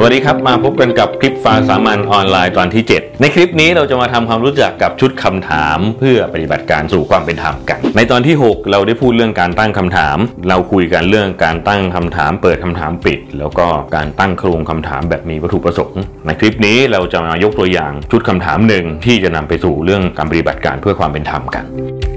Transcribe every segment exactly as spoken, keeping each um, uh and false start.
วัสดีครับมาพบกันกับคลิปฟังสามัญออนไลน์ตอนที่เจ็ดในคลิปนี้เราจะมาทำความรู้จักกับชุดคำถามเพื่อปฏิบัติการสู่ความเป็นธรรมกันในตอนที่หกเราได้พูดเรื่องการตั้งคำถามเราคุยกันเรื่องการตั้งคำถามเปิดคำถามปิดแล้วก็การตั้งโครงคำถามแบบมีวัตถุประสงค์ในคลิปนี้เราจะมายกตัวอย่างชุดคำถามหนึ่งที่จะนำไปสู่เรื่องการปฏิบัติการเพื่อความเป็นธรรมกัน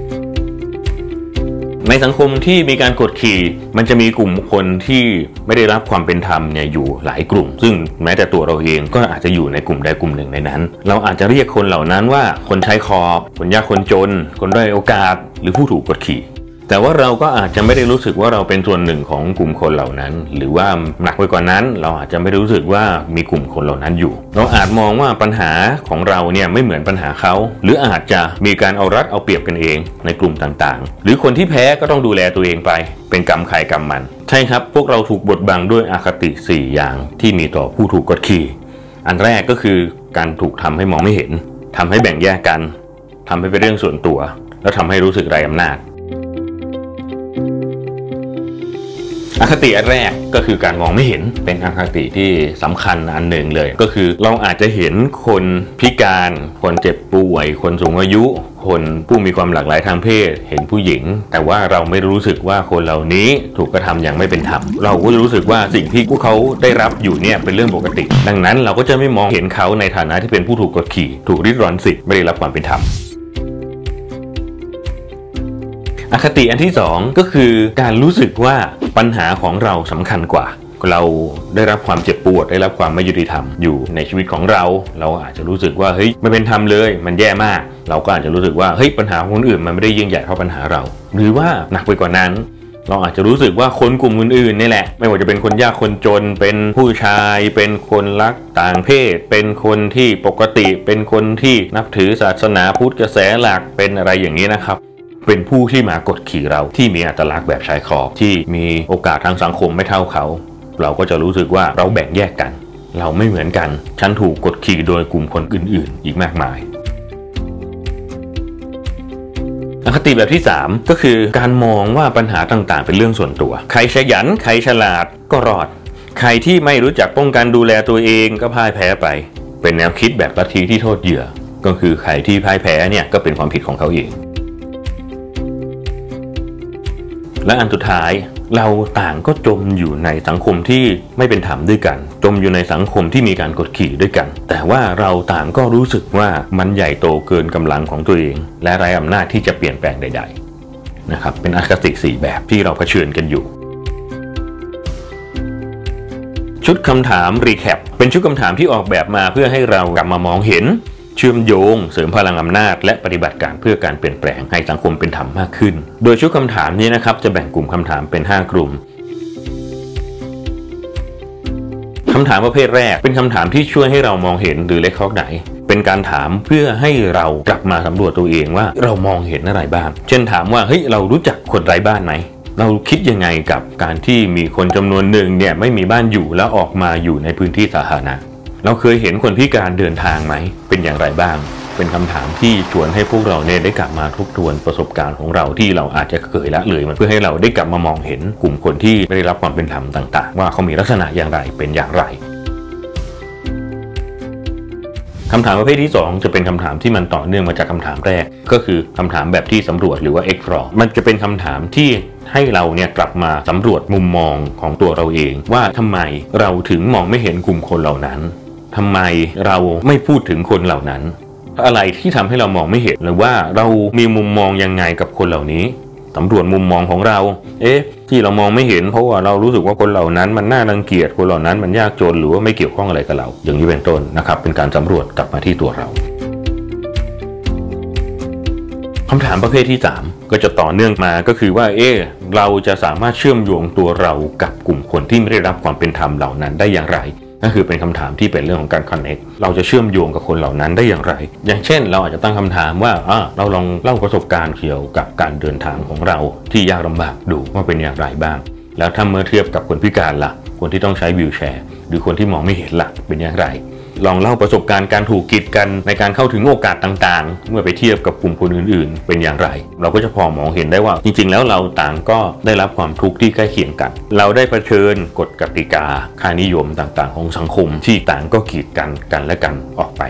ในสังคมที่มีการกดขี่มันจะมีกลุ่มคนที่ไม่ได้รับความเป็นธรรมเนี่ยอยู่หลายกลุ่มซึ่งแม้แต่ตัวเราเองก็อาจจะอยู่ในกลุ่มใดกลุ่มหนึ่งในนั้นเราอาจจะเรียกคนเหล่านั้นว่าคนใช้ขอบคนยากคนจนคนด้อยโอกาสหรือผู้ถูกกดขี่แต่ว่าเราก็อาจจะไม่ได้รู้สึกว่าเราเป็นส่วนหนึ่งของกลุ่มคนเหล่านั้นหรือว่าหนักไปกว่านั้นเราอาจจะไม่รู้สึกว่ามีกลุ่มคนเหล่านั้นอยู่เราอาจมองว่าปัญหาของเราเนี่ยไม่เหมือนปัญหาเขาหรืออาจจะมีการเอารัดเอาเปรียบกันเองในกลุ่มต่างๆหรือคนที่แพ้ก็ต้องดูแลตัวเองไปเป็นกรรมใครกรรมมันใช่ครับพวกเราถูกบดบังด้วยอคติสี่อย่างที่มีต่อผู้ถูกกดขี่อันแรกก็คือการถูกทำให้มองไม่เห็นทำให้แบ่งแยกกันทำให้เป็นเรื่องส่วนตัวแล้วทำให้รู้สึกไร้อำนาจอคติอันแรกก็คือการมองไม่เห็นเป็นอคติที่สำคัญอันหนึ่งเลยก็คือเราอาจจะเห็นคนพิการคนเจ็บป่วยคนสูงอายุคนผู้มีความหลากหลายทางเพศเห็นผู้หญิงแต่ว่าเราไม่รู้สึกว่าคนเหล่านี้ถูกกระทำอย่างไม่เป็นธรรมเราก็รู้สึกว่าสิ่งที่พวกเขาได้รับอยู่เนี่ยเป็นเรื่องปกติดังนั้นเราก็จะไม่มองเห็นเขาในฐานะที่เป็นผู้ถูกกดขี่ถูกริดรอนสิทธิ์ไม่ได้รับความเป็นธรรมอคติอันที่สองก็คือการรู้สึกว่าปัญหาของเราสำคัญกว่าเราได้รับความเจ็บปวดได้รับความไม่ยุติธรรมอยู่ในชีวิตของเราเราอาจจะรู้สึกว่าเฮ้ยไม่เป็นธรรมเลยมันแย่มากเราก็อาจจะรู้สึกว่าเฮ้ยปัญหาของคนอื่นมันไม่ได้ยิ่งใหญ่เท่าปัญหาเราหรือว่าหนักไปกว่านั้นเราอาจจะรู้สึกว่าคนกลุ่มอื่นๆนี่แหละไม่ว่าจะเป็นคนยากคนจนเป็นผู้ชายเป็นคนรักต่างเพศเป็นคนที่ปกติเป็นคนที่นับถือศาสนาพุทธกระแสหลักเป็นอะไรอย่างนี้นะครับเป็นผู้ที่มากดขี่เราที่มีอัตลักษณ์แบบชายขอบที่มีโอกาสทางสังคมไม่เท่าเขาเราก็จะรู้สึกว่าเราแบ่งแยกกันเราไม่เหมือนกันฉันถูกกดขี่โดยกลุ่มคนอื่นๆอีกมากมายอคติแบบที่สามก็คือการมองว่าปัญหาต่างๆเป็นเรื่องส่วนตัวใครขยันใครฉลาดก็รอดใครที่ไม่รู้จักป้องกันดูแลตัวเองก็พ่ายแพ้ไปเป็นแนวคิดแบบลัทธิที่โทษเหยื่อก็คือใครที่พ่ายแพ้เนี่ยก็เป็นความผิดของเขาเองและอันสุดท้ายเราต่างก็จมอยู่ในสังคมที่ไม่เป็นธรรมด้วยกันจมอยู่ในสังคมที่มีการกดขี่ด้วยกันแต่ว่าเราต่างก็รู้สึกว่ามันใหญ่โตเกินกำลังของตัวเองและไร้อำนาจที่จะเปลี่ยนแปลงใดๆนะครับเป็นอคติสี่แบบที่เราเผชิญกันอยู่ชุดคำถามรีแคปเป็นชุดคำถามที่ออกแบบมาเพื่อให้เรากลับมามองเห็นเชื่อมโยงเสริมพลังอำนาจและปฏิบัติการเพื่อการเปลี่ยนแปลงให้สังคมเป็นธรรมมากขึ้นโดยชุดคำถามนี้นะครับจะแบ่งกลุ่มคำถามเป็นห้ากลุ่มคำถามประเภทแรกเป็นคำถามที่ช่วยให้เรามองเห็นหรือเล็กข้อไหนเป็นการถามเพื่อให้เรากลับมาสำรวจตัวเองว่าเรามองเห็นอะไรบ้างเช่นถามว่าเฮ้ยเรารู้จักคนไร้บ้านไหมเราคิดยังไงกับการที่มีคนจำนวนหนึ่งเนี่ยไม่มีบ้านอยู่แล้วออกมาอยู่ในพื้นที่สาธารณะเราเคยเห็นคนพิการเดินทางไหมเป็นอย่างไรบ้างเป็นคำถามที่ชวนให้พวกเราเนี่ยได้กลับมาทบทวนประสบการณ์ของเราที่เราอาจจะเคยละเลยมันเพื่อให้เราได้กลับมามองเห็นกลุ่มคนที่ไม่ได้รับความเป็นธรรมต่างๆว่าเขามีลักษณะอย่างไรเป็นอย่างไรคำถามประเภทที่สองจะเป็นคำถามที่มันต่อเนื่องมาจากคำถามแรกก็คือคำถามแบบที่สำรวจหรือว่า explore มันจะเป็นคำถามที่ให้เราเนี่ยกลับมาสำรวจมุมมองของตัวเราเองว่าทำไมเราถึงมองไม่เห็นกลุ่มคนเหล่านั้นทำไมเราไม่พูดถึงคนเหล่านั้นอะไรที่ทำให้เรามองไม่เห็นหรือว่าเรามีมุมมองยังไงกับคนเหล่านี้สำรวจมุมมองของเราเอ๊ะที่เรามองไม่เห็นเพราะว่าเรารู้สึกว่าคนเหล่านั้นมันน่ารังเกียจคนเหล่านั้นมันยากจนหรือว่าไม่เกี่ยวข้องอะไรกับเราอย่างนี้เป็นต้นนะครับเป็นการสำรวจกลับมาที่ตัวเราคำถามประเภทที่สามก็จะต่อเนื่องมาก็คือว่าเอ๊ะเราจะสามารถเชื่อมโยงตัวเรากับกลุ่มคนที่ไม่ได้รับความเป็นธรรมเหล่านั้นได้อย่างไรนั่นคือเป็นคำถามที่เป็นเรื่องของการ connect เราจะเชื่อมโยงกับคนเหล่านั้นได้อย่างไรอย่างเช่นเราอาจจะตั้งคำถามว่าเราลองเล่าประสบการณ์เกี่ยวกับการเดินทางของเราที่ยากลำบากดูว่าเป็นอย่างไรบ้างแล้วถ้าเมื่อเทียบกับคนพิการล่ะคนที่ต้องใช้วีลแชร์หรือคนที่มองไม่เห็นล่ะเป็นอย่างไรลองเล่าประสบการณ์การถูกกีดกันในการเข้าถึงโอกาสต่างๆเมื่อไปเทียบกับกลุ่มคนอื่นๆเป็นอย่างไรเราก็จะพอมองเห็นได้ว่าจริงๆแล้วเราต่างก็ได้รับความทุกข์ที่ใกล้เคียงกันเราได้เผชิญกฎกติกาค่านิยมต่างๆของสังคมที่ต่างก็กีดกันกันและกันออกไป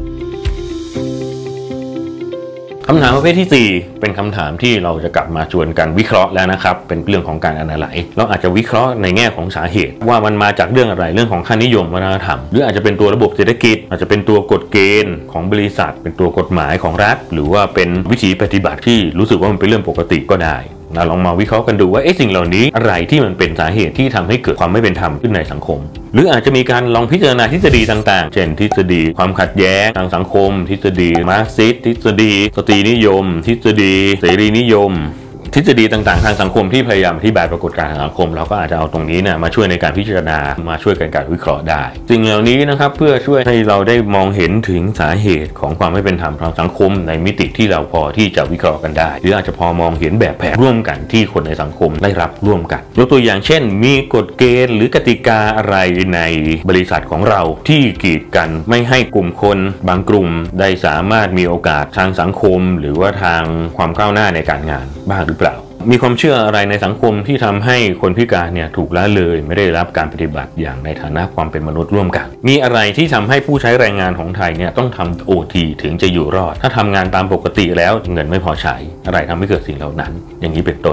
คำถามประเภทที่สี่เป็นคำถามที่เราจะกลับมาชวนกันวิเคราะห์แล้วนะครับเป็นเรื่องของการอนาลัยเราอาจจะวิเคราะห์ในแง่ของสาเหตุว่ามันมาจากเรื่องอะไรเรื่องของค่านิยมวัฒนธรรมหรืออาจจะเป็นตัวระบบเศรษฐกิจอาจจะเป็นตัวกฎเกณฑ์ของบริษัทเป็นตัวกฎหมายของรัฐหรือว่าเป็นวิธีปฏิบัติที่รู้สึกว่ามันเป็นเรื่องปกติก็ได้เราลองมาวิเคราะห์กันดูว่าไอ้สิ่งเหล่านี้อะไรที่มันเป็นสาเหตุที่ทำให้เกิดความไม่เป็นธรรมขึ้นในสังคมหรืออาจจะมีการลองพิจารณาทฤษฎีต่างๆเช่นทฤษฎีความขัดแย้งทางสังคมทฤษฎีมาร์กซิสต์ทฤษฎีสตรีนิยมทฤษฎีเสรีนิยมทฤษฎีต่างๆทางสังคมที่พยายามอธิบายปรากฏการณ์ทางสังคมเราก็อาจจะเอาตรงนี้เนี่ยมาช่วยในการพิจารณามาช่วยกันการวิเคราะห์ได้สิ่งเหล่านี้นะครับเพื่อช่วยให้เราได้มองเห็นถึงสาเหตุของความไม่เป็นธรรมทางสังคมในมิติที่เราพอที่จะวิเคราะห์กันได้หรืออาจจะพอมองเห็นแบบแผนร่วมกันที่คนในสังคมได้รับร่วมกันยกตัวอย่างเช่นมีกฎเกณฑ์หรือกติกาอะไรในบริษัทของเราที่กีดกันไม่ให้กลุ่มคนบางกลุ่มได้สามารถมีโอกาสทางสังคมหรือว่าทางความก้าวหน้าในการงานบ้างหรือเปล่ามีความเชื่ออะไรในสังคมที่ทำให้คนพิการเนี่ยถูกละเลยไม่ได้รับการปฏิบัติอย่างในฐานะความเป็นมนุษย์ร่วมกันมีอะไรที่ทำให้ผู้ใช้แรงงานของไทยเนี่ยต้องทำ โอ ที ถึงจะอยู่รอดถ้าทำงานตามปกติแล้วเงินไม่พอใช้อะไรทำให้เกิดสิ่งเหล่านั้นอย่างนี้เป็นต้น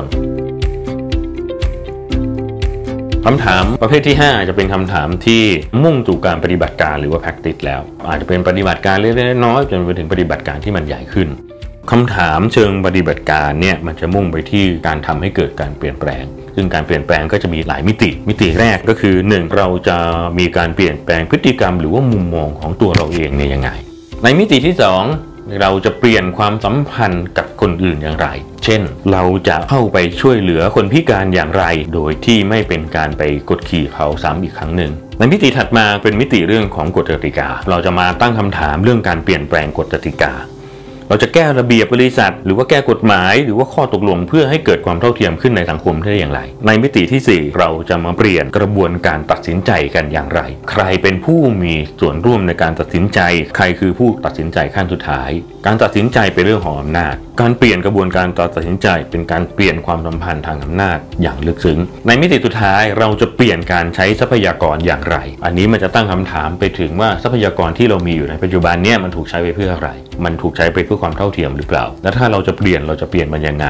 คำถามประเภทที่ห้าจะเป็นคำถามที่มุ่งสู่การปฏิบัติการหรือว่า practice แล้วอาจจะเป็นปฏิบัติการเล็กๆน้อยๆจนไปถึงปฏิบัติการที่มันใหญ่ขึ้นคำถามเชิงปฏิบัติการเนี่ยมันจะมุ่งไปที่การทำให้เกิดการเปลี่ยนแปลงซึ่งการเปลี่ยนแปลงก็จะมีหลายมิติมิติแรกก็คือหนึ่งเราจะมีการเปลี่ยนแปลงพฤติกรรมหรือว่ามุมมองของตัวเราเองเนี่ยยังไงในมิติที่สองเราจะเปลี่ยนความสัมพันธ์กับคนอื่นอย่างไรเช่นเราจะเข้าไปช่วยเหลือคนพิการอย่างไรโดยที่ไม่เป็นการไปกดขี่เขาซ้ำอีกครั้งหนึ่งในมิติถัดมาเป็นมิติเรื่องของกฎกติกาเราจะมาตั้งคำถามเรื่องการเปลี่ยนแปลงกฎกติกาเราจะแก้ระเบียบบริษัทหรือว่าแก้กฎหมายหรือว่าข้อตกลงเพื่อให้เกิดความเท่าเทียมขึ้นในสังคมได้อย่างไรในมิติที่สี่เราจะมาเปลี่ยนกระบวนการตัดสินใจกันอย่างไรใครเป็นผู้มีส่วนร่วมในการตัดสินใจใครคือผู้ตัดสินใจขั้นสุดท้ายการตัดสินใจเป็นเรื่องของอำนาจการเปลี่ยนกระบวนการตัดสินใจเป็นการเปลี่ยนความสัมพันธ์ทางอำนาจอย่างลึกซึ้งในมิติสุดท้ายเราจะเปลี่ยนการใช้ทรัพยากรอย่างไรอันนี้มันจะตั้งคำถามไปถึงว่าทรัพยากรที่เรามีอยู่ในปัจจุบันเนี่ยมันถูกใช้ไปเพื่ออะไรมันถูกใช้ไปเพื่อความเท่าเทียมหรือเปล่าและถ้าเราจะเปลี่ยนเราจะเปลี่ยนมันยังไง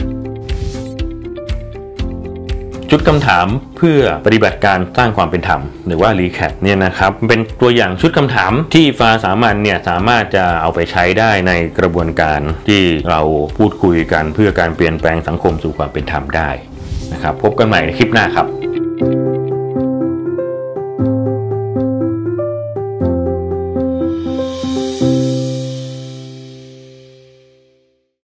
ชุดคำถามเพื่อปฏิบัติการสร้างความเป็นธรรมหรือว่า รีแคป เนี่ยนะครับเป็นตัวอย่างชุดคำถามที่ฟ้าสามัญเนี่ยสามารถจะเอาไปใช้ได้ในกระบวนการที่เราพูดคุยกันเพื่อการเปลี่ยนแปลงสังคมสู่ความเป็นธรรมได้นะครับพบกันใหม่ในคลิปหน้าครับ